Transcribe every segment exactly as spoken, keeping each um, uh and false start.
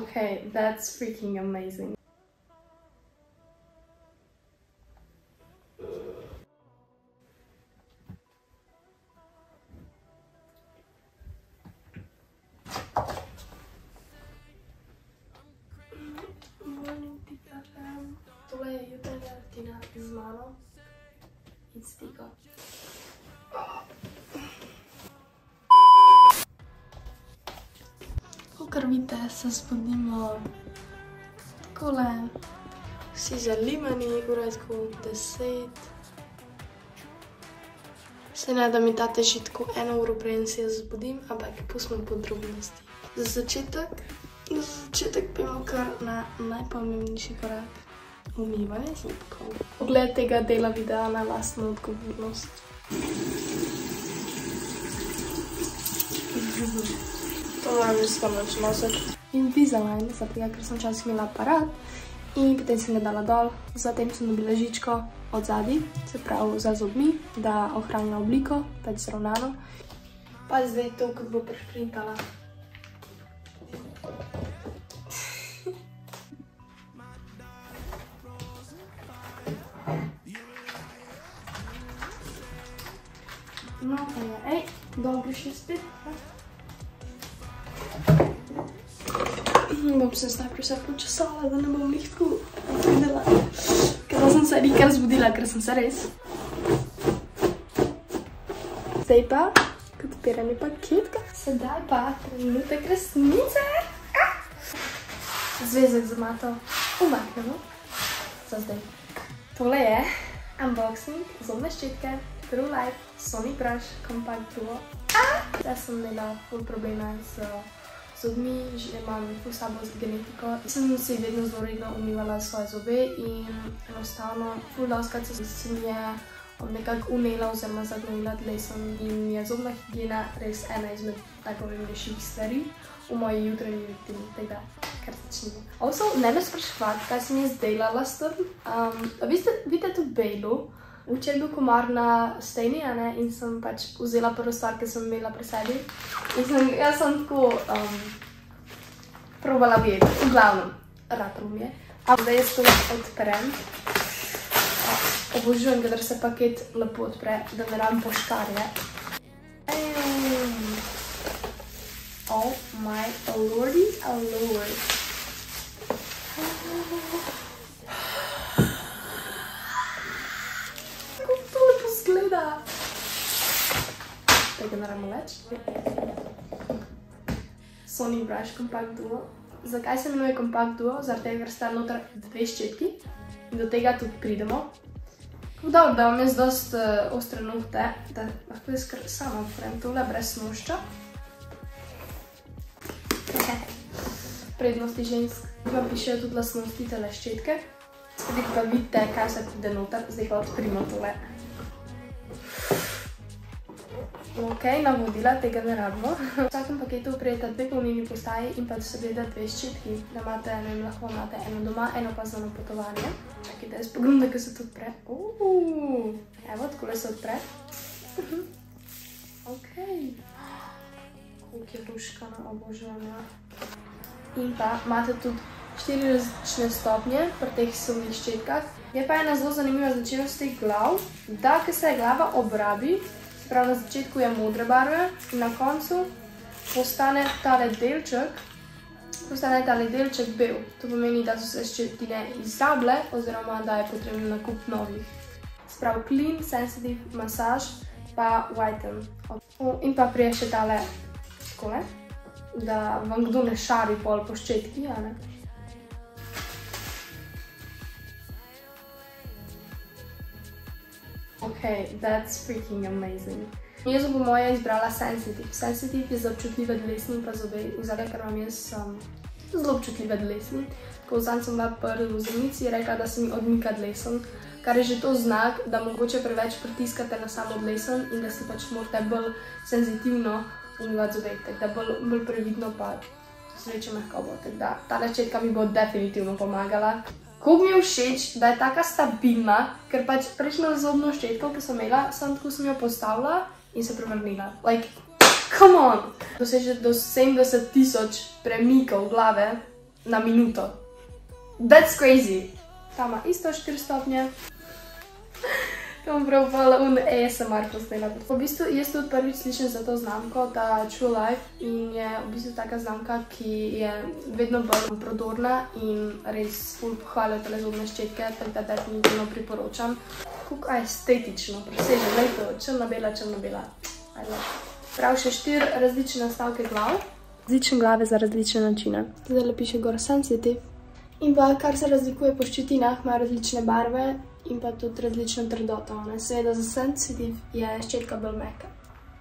Okay, that's freaking amazing. Tole je jutranja rutina z mano in s Tigo. Kakor vidite, se zbudimo takole, vsi zalimani, ura je tako deset. Se ne, da mi tate že tako eno uro preden se jaz zbudim, ampak pustimo podrobnosti. Za začetek, za začetek pojmo kar na najpomembnejši korak. Umivanje zobkov. Pogled tega dela videa na lastno odgovornost. To moram že skoraj nositi. Invisalign, zato ker sem včasih imela aparat in potem sem ga dala dol. Zatem sem dobila žičko od zadaj, se pravi za zobmi, da ohranja obliko, pač zravnano. Pa zdaj to, kot bo prešprintala. No, pa je, ej, dobro še spet. Bom se najprej vse počesala, da ne bom njih tako videla. Ker sem se nikar zbudila, ker sem se res. Zdaj pa, kot odpiranje paketka. Sedaj pa trenutek resnice. Zvezek za mato umaknemo. Za zdaj. Tole je unboxing zobne ščetke True Life Sony Brush Compact Duo. Zdaj sem imela ful probleme z zobmi, že imam ful slabo genetiko. Sem si vedno zelo redno umivala svoje zobe in enostavno ful dostakrat se mi je nekako unela oziroma zagnojila dlesem in je zobna higiena res ena izmed najpomembnejših stvari v moji jutranji rutini, tako da kar začnimo. Also, ne me spraševati, kaj sem jaz delala s tem. Vidite tu bejlu? Včeraj bil komar na steni, in sem pač vzela prvo stvar, ki sem imela pri sebi. In jaz sem tako probala vjeti, v glavnem, ratalo mi je. Zdaj jaz to odprem. Obožujem, kadar se paket lepo odpre, da ne rabim poškarje. Oh my lordy, oh lord. Gleda. Tega ne rabimo več. Sony Brush Compact Duo. Zakaj se imenuje Compact Duo? Zaradi tega, ker sta noter dve ščetki in do tega tudi pridemo. Dobro, da vam jaz dost ostre nohte, da lahko jaz kar sama odprem tole brez snošča. Prednosti žensk. Pa pišejo tudi lastnosti tele ščetke. Spredaj pa vidite, kaj se pride noter. Zdaj pa odprimo tole. Ok, navodila, tega ne rabimo. V vsakem paketu prijeta dve polnilni postaji in pa seveda dve ščetki. Da imate, ne vem, lahko imate eno doma, eno pa za napotovanje. Čakaj, da jaz pogledam, da se to odpre. Uuuu, evo, takole se odpre. Ok. Koliko je luškana, obožana. In pa imate tudi štiri različne stopnje pri teh silnih ščetkah. Je pa ena zelo zanimiva značilnost teh glav, da ko se glava obrabi, prav na začetku je modre barve in na koncu postane tale delček, postane tale delček bel. To pomeni, da so se ščetine izrable oziroma da je potrebno nakup novih. Sprav clean, sensitive, masaž pa whiten. In pa prije še tale takole, da vam kdo ne šari pol po ščetki, a ne? Ok, that's freaking amazing. Jaz bom po moje izbrala Sensitive. Sensitive je za občutljive dlesni in pa zobe, zato ker imam jaz zelo občutljive dlesni. Tako zanj sem bila pri vzornici rekla, da se mi odmika dlesen, kar je že to znak, da mogoče preveč pritiskate na samo dlesen in da si pač morate bolj senzitivno umivati zobe, tako da bolj previdno pa z večjo mehkobo. Tako da ta ščetka mi bo definitivno pomagala. Koliko mi je všeč, da je taka stabilna, ker pač prejšnjo zobno ščetko, ki sem imela, sem tako sem jo postavila in se prevrnila. Like, come on! Doseže do sedemdeset tisoč premikov glave na minuto. That's crazy. Ta ima isto štiri stopnje. To bom prav hvala un A S M R posnela. V bistvu jaz tudi prvič slišim za to znamko, ta True Life, in je v bistvu taka znamka, ki je vedno bolj prodorna in res ful hvalijo tale zobne ščetke, tako da definitivno priporočam. Kako estetično, preseže, glej to, črna-bela, črna-bela. I love it. Prav še štiri različne nastavke glav. Različne glave za različne načine. Zdaj piše gor sensitive. In pa, kar se razlikuje po ščetinah, ima različne barve in pa tudi različno trdoto. Seveda za sensitive je ščetka bolj mehka.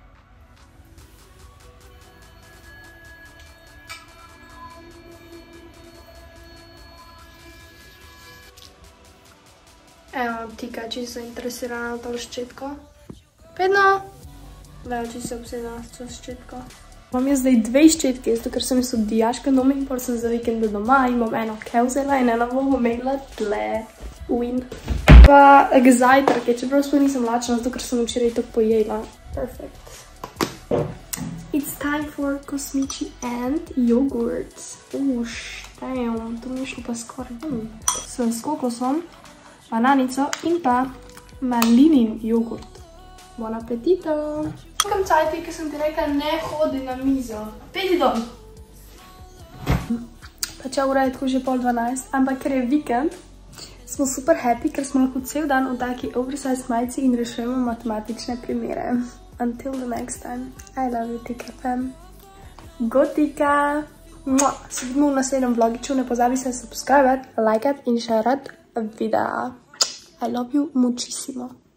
Evo, Tika, če si zainteresirana na to ščetko. Pedno! Lejo, če si obsedena s to ščetko. Imam jaz zdaj dve ščetke, zato ker sem jaz od dijaške doma in potem sem za vikend doma in bom eno ke vzela in eno bom imela tle. Win. Pa k zajtrke, čeprav sploh nisem lačna, zato ker sem včeraj to pojela. Perfect. It's time for kosmiči and jogurt. Uš, damn, to mi je šlo pa skoraj. S kokosom, bananico in pa malinin jogurt. Bon appetito! Nekam cajti, ki sem ti rekla, ne hodi na mizo. Peti dom! Pa če ura je tako že pol dvanajst, ampak ker je vikend, smo super happy, ker smo lahko cel dan v taki oversized majici in rešujemo matematične primere. Until the next time. I love you, Tika fam. Go Tika! Se vidimo v naslednjem vlogiču, ne pozabi se subscribe, like in share videa. I love you muchísimo.